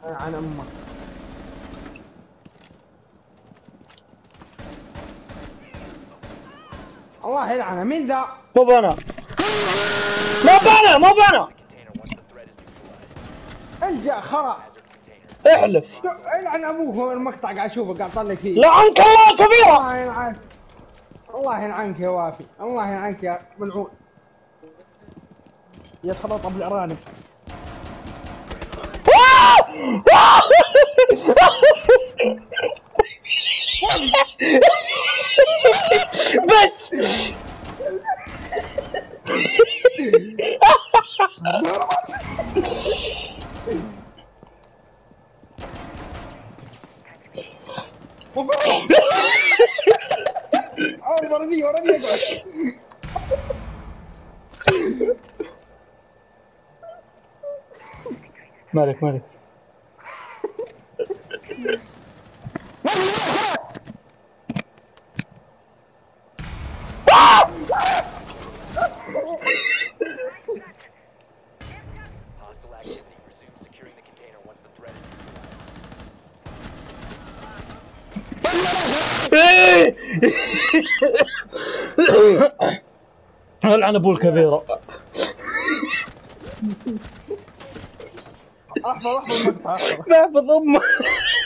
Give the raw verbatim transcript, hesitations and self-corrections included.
عن امك. الله يلعنه. مين ذا؟ مو بنا مو بنا مو بنا. انجا خرا. احلف. يلعن ابوك. المقطع قاعد اشوفه قاعد طلع فيه. لعنك الله كبيرة. الله يلعنك. الله يلعنك يا وافي. الله يلعنك يا ملعون. يا سلطة بالارانب. بس أول ورا ذي ورا ذي اقعد. مالك مالك. العن ابو الكبيرة. احفظ احفظ المقطع. بحفظ امه.